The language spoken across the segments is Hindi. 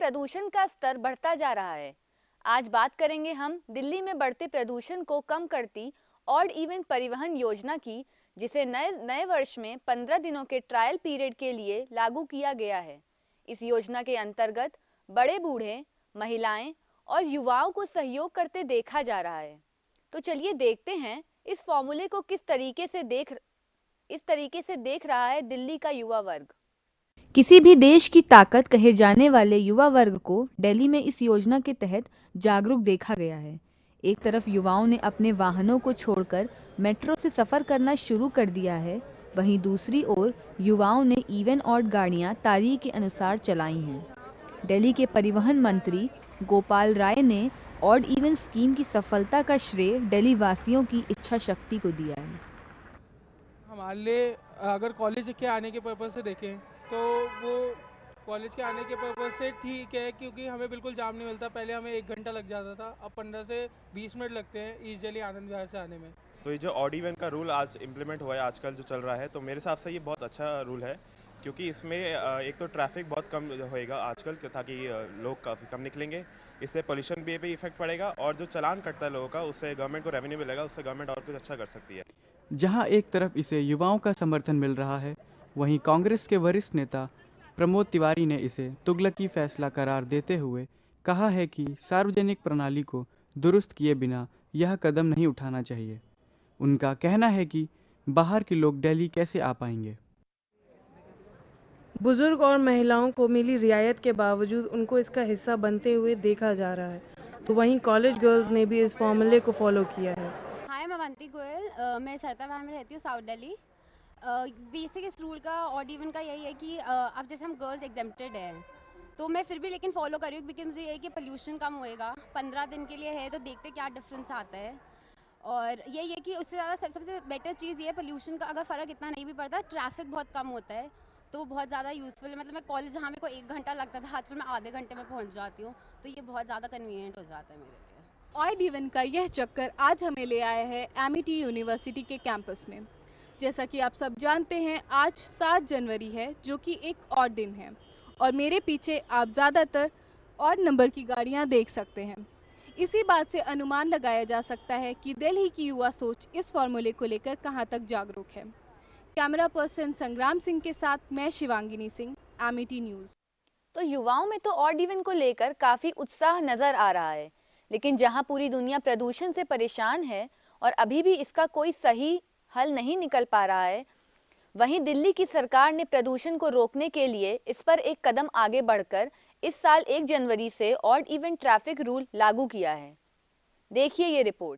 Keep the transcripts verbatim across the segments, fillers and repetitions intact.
प्रदूषण का स्तर बढ़ता जा रहा है। आज बात करेंगे हम दिल्ली में बढ़ते प्रदूषण को कम करती ऑड इवन परिवहन योजना की, जिसे नए नए वर्ष में पंद्रह दिनों के ट्रायल पीरियड के लिए लागू किया गया है। इस योजना के अंतर्गत बड़े बूढ़े, महिलाएं और युवाओं को सहयोग करते देखा जा रहा है। तो चलिए देखते हैं इस फॉर्मूले को किस तरीके से देख इस तरीके से देख रहा है दिल्ली का युवा वर्ग। किसी भी देश की ताकत कहे जाने वाले युवा वर्ग को दिल्ली में इस योजना के तहत जागरूक देखा गया है। एक तरफ युवाओं ने अपने वाहनों को छोड़कर मेट्रो से सफर करना शुरू कर दिया है, वहीं दूसरी ओर युवाओं ने इवन ऑड गाड़ियां तारीख के अनुसार चलाई हैं। दिल्ली के परिवहन मंत्री गोपाल राय ने ऑड इवन स्कीम की सफलता का श्रेय दिल्ली वासियों की इच्छा शक्ति को दिया है। हमारे लिए अगर कॉलेज के आने के पर्पज़ से देखें तो वो कॉलेज के आने के पर्पज़ से ठीक है, क्योंकि हमें बिल्कुल जाम नहीं मिलता। पहले हमें एक घंटा लग जाता था, अब पंद्रह से बीस मिनट लगते हैं ईस्ट दिल्ली आनंद विहार से आने में। तो ये जो ऑड इवन का रूल आज इम्प्लीमेंट हुआ है, आजकल जो चल रहा है, तो मेरे हिसाब से ये बहुत अच्छा रूल है, क्योंकि इसमें एक तो ट्रैफिक बहुत कम होएगा आजकल, ताकि लोग काफ़ी कम निकलेंगे। इससे पोल्यूशन भी भी इफेक्ट पड़ेगा और जो चालान कटता है लोगों का, उससे गवर्नमेंट को रेवेन्यू मिलेगा, उससे गवर्नमेंट और कुछ अच्छा कर सकती है। जहां एक तरफ इसे युवाओं का समर्थन मिल रहा है, वहीं कांग्रेस के वरिष्ठ नेता प्रमोद तिवारी ने इसे तुगलकी फैसला करार देते हुए कहा है कि सार्वजनिक प्रणाली को दुरुस्त किए बिना यह कदम नहीं उठाना चाहिए। उनका कहना है कि बाहर के लोग दिल्ली कैसे आ पाएंगे। बुजुर्ग और महिलाओं को मिली रियायत के बावजूद उनको इसका हिस्सा बनते हुए देखा जा रहा है, तो वहीं कॉलेज गर्ल्स ने भी इस फॉर्मूले को फॉलो किया है। हाय, मैं अवंती गोयल, uh, मैं सरता विहार में रहती हूँ, साउथ दिल्ली। बेसिक इस रूल का ऑड इवन का यही है कि uh, अब जैसे हम गर्ल्स एग्जेम्प्टेड हैं, तो मैं फिर भी लेकिन फॉलो कर रही हूँ, बिकॉज मुझे ये है कि पोल्यूशन कम होएगा। पंद्रह दिन के लिए है, तो देखते क्या डिफरेंस आता है। और यही है कि उससे ज़्यादा सब, सबसे बेटर चीज़ ये है, पोल्यूशन का अगर फ़र्क इतना नहीं भी पड़ता, ट्रैफिक बहुत कम होता है, तो बहुत ज़्यादा यूज़फुल है। मतलब मैं कॉलेज जहाँ मेरे को एक घंटा लगता था, आजकल मैं आधे घंटे में पहुँच जाती हूँ, तो ये बहुत ज़्यादा कन्वीनियंट हो जाता है मेरे लिए। ऑड इवन का यह चक्कर आज हमें ले आया है एमिटी यूनिवर्सिटी के कैंपस में। जैसा कि आप सब जानते हैं, आज सात जनवरी है, जो कि एक ऑड दिन है, और मेरे पीछे आप ज़्यादातर ऑड नंबर की गाड़ियां देख सकते हैं। इसी बात से अनुमान लगाया जा सकता है कि दिल्ली की युवा सोच इस फॉर्मूले को लेकर कहां तक जागरूक है। कैमरा पर्सन संग्राम सिंह के साथ मैं शिवांगिनी सिंह, एमिटी न्यूज़। तो युवाओं में तो ऑड इवन को लेकर काफ़ी उत्साह नज़र आ रहा है, लेकिन जहां पूरी दुनिया प्रदूषण से परेशान है और अभी भी इसका कोई सही हल नहीं निकल पा रहा है, वहीं दिल्ली की सरकार ने प्रदूषण को रोकने के लिए इस पर एक कदम आगे बढ़कर इस साल एक जनवरी से ऑड इवन ट्रैफिक रूल लागू किया है। देखिए ये रिपोर्ट।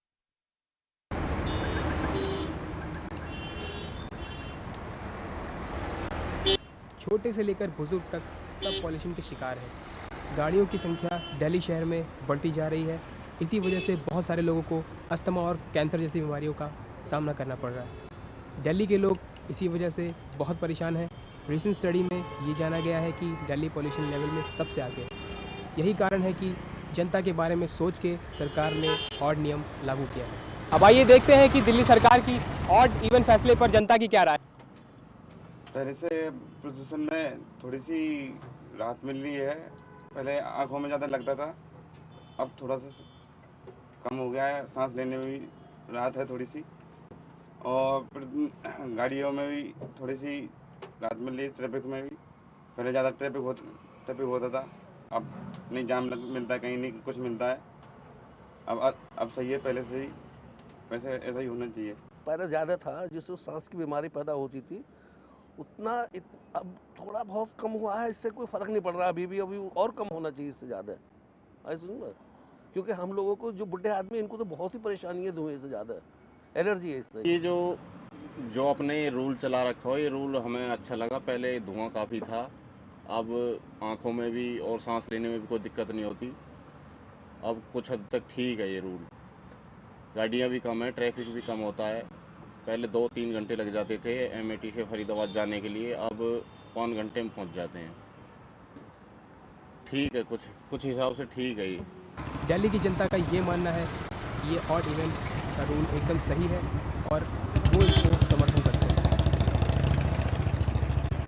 छोटे से लेकर बुजुर्ग तक सब पॉल्यूशन के शिकार हैं। गाड़ियों की संख्या दिल्ली शहर में बढ़ती जा रही है। इसी वजह से बहुत सारे लोगों को अस्थमा और कैंसर जैसी बीमारियों का सामना करना पड़ रहा है। दिल्ली के लोग इसी वजह से बहुत परेशान हैं। रिसेंट स्टडी में ये जाना गया है कि दिल्ली पॉल्यूशन लेवल में सबसे आगे है। यही कारण है कि जनता के बारे में सोच के सरकार ने ऑड नियम लागू किया है। अब आइए देखते हैं कि दिल्ली सरकार की ऑड इवन फैसले पर जनता की क्या राय है। पहले से प्रदूषण में थोड़ी सी राहत मिल रही है। पहले आँखों में ज़्यादा लगता था, अब थोड़ा सा कम हो गया है। सांस लेने में भी राहत है थोड़ी सी, और गाड़ियों में भी थोड़ी सी राहत मिल रही है। ट्रैफिक में भी पहले ज़्यादा ट्रैफिक हो ट्रैफिक होता था, अब नहीं जाम मिलता है, कहीं नहीं कुछ मिलता है। अब अब सही है, पहले से ही वैसे ऐसा ही होना चाहिए। पहले ज़्यादा था, जिससे सांस की बीमारी पैदा होती थी, उतना इत, अब थोड़ा बहुत कम हुआ है। इससे कोई फ़र्क नहीं पड़ रहा, अभी भी अभी और कम होना चाहिए इससे ज़्यादा। ऐसा सुनिए, क्योंकि हम लोगों को जो बुढ़े आदमी, इनको तो बहुत ही परेशानी है धुएँ से, ज़्यादा एलर्जी है इससे। ये जो जो आपने रूल चला रखा हो, ये रूल हमें अच्छा लगा। पहले धुआं काफ़ी था, अब आँखों में भी और सांस लेने में भी कोई दिक्कत नहीं होती। अब कुछ हद तक ठीक है ये रूल। गाड़ियाँ भी कम है, ट्रैफिक भी कम होता है। पहले दो तीन घंटे लग जाते थे एमिटी से फरीदाबाद जाने के लिए, अब पाँच घंटे में पहुंच जाते हैं। ठीक है, कुछ कुछ हिसाब से ठीक है ये। दिल्ली की जनता का ये मानना है कि ये ऑड इवन का रूल एकदम सही है और वो इसको समर्थन करते हैं।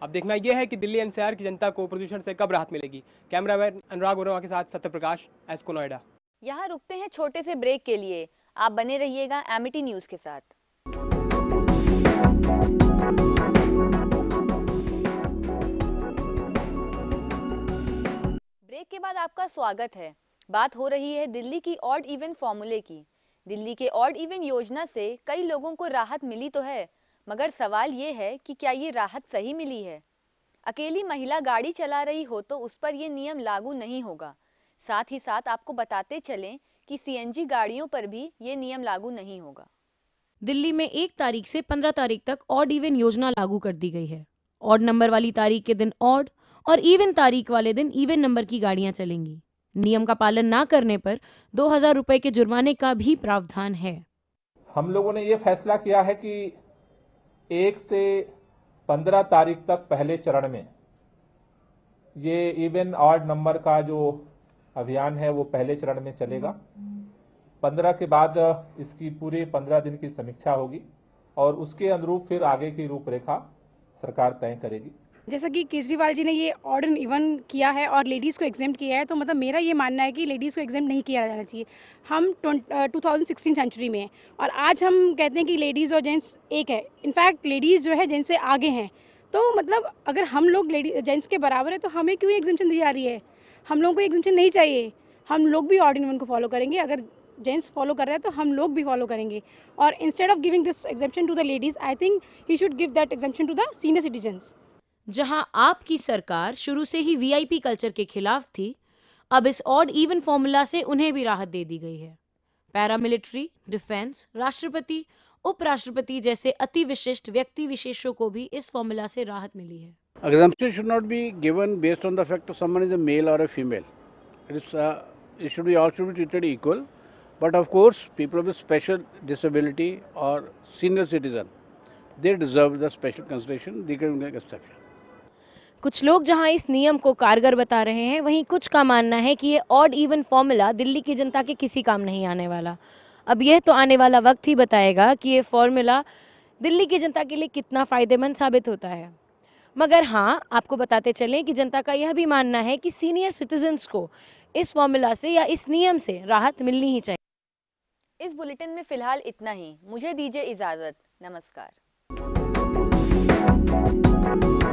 अब देखना यह है कि दिल्ली एनसीआर की जनता को प्रदूषण से कब राहत मिलेगी। कैमरामैन अनुराग वर्मा के साथ सत्य प्रकाश, एस्को नोएडा। यहाँ रुकते हैं छोटे से ब्रेक के लिए, आप बने रहिएगा एमिटी न्यूज के साथ। ब्रेक के बाद आपका स्वागत है। बात हो रही है दिल्ली की ऑड इवन फॉर्मूले की। दिल्ली के ऑड इवन योजना से कई लोगों को राहत मिली तो है, मगर सवाल ये है कि क्या ये राहत सही मिली है। अकेली महिला गाड़ी चला रही हो तो उस पर ये नियम लागू नहीं होगा। साथ ही साथ आपको बताते चलें कि सीएनजी गाड़ियों पर भी ये नियम लागू नहीं होगा। दिल्ली में एक तारीख से पंद्रह तारीख तक ऑड इवन योजना लागू कर दी गई है। ऑड नंबर वाली तारीख के दिन ऑड और इवन तारीख वाले दिन इवन नंबर की गाड़ियां चलेंगी। नियम का पालन ना करने पर दो हजार रुपए के जुर्माने का भी प्रावधान है। हम लोगों ने ये फैसला किया है कि एक से पंद्रह तारीख तक पहले चरण में ये इवन ऑड नंबर का जो अभियान है वो पहले चरण में चलेगा। पंद्रह के बाद इसकी पूरे पंद्रह दिन की समीक्षा होगी और उसके अनुरूप फिर आगे की रूपरेखा सरकार तय करेगी। जैसा कि केजरीवाल जी ने ये ऑड एंड इवन किया है और लेडीज़ को एग्जेम्प्ट किया है, तो मतलब मेरा ये मानना है कि लेडीज़ को एग्जेम्प्ट नहीं किया जाना चाहिए। हम टू थाउजेंड सिक्सटीन सेंचुरी में हैं और आज हम कहते हैं कि लेडीज़ और जेंट्स एक है। इनफैक्ट लेडीज़ जो है जेंट्स से आगे हैं, तो मतलब अगर हम लोग लेडी जेंट्स के बराबर है तो हमें क्यों एग्जेम्पशन दी जा रही है? हम लोगों को एग्जेम्पशन नहीं चाहिए। हम लोग भी ऑड एंड इवन को फॉलो करेंगे। अगर जेंट्स फॉलो कर रहे हैं तो हम लोग भी फॉलो करेंगे। और instead of giving this exemption to the ladies, I think he should give that exemption to the senior citizens. जहां आपकी सरकार शुरू से ही वीआईपी कल्चर के खिलाफ थी, अब इस ऑड इवन फॉर्मूला से उन्हें भी राहत दे दी गई है। पैरामिलिट्री, डिफेंस, राष्ट्रपति, उपराष्ट्रपति जैसे अति विशिष्ट व्यक्ति विशेषों को भी इस फॉर्मूला से राहत मिली है। Exemption should not be given based on the fact of someone is a male or a female. It is uh, it should be all should be treated equal. But of course, people with special disability or senior citizen, they deserve the special consideration. They can make exception. कुछ लोग जहां इस नियम को कारगर बता रहे हैं, वहीं कुछ का मानना है कि ये ऑड इवन फॉर्मूला दिल्ली की जनता के किसी काम नहीं आने वाला। अब यह तो आने वाला वक्त ही बताएगा कि ये फॉर्मूला दिल्ली की जनता के लिए कितना फ़ायदेमंद साबित होता है। मगर हाँ, आपको बताते चलें कि जनता का यह भी मानना है कि सीनियर सिटीजन्स को इस फॉर्मूला से या इस नियम से राहत मिलनी ही चाहिए। इस बुलेटिन में फिलहाल इतना ही। मुझे दीजिए इजाज़त। नमस्कार।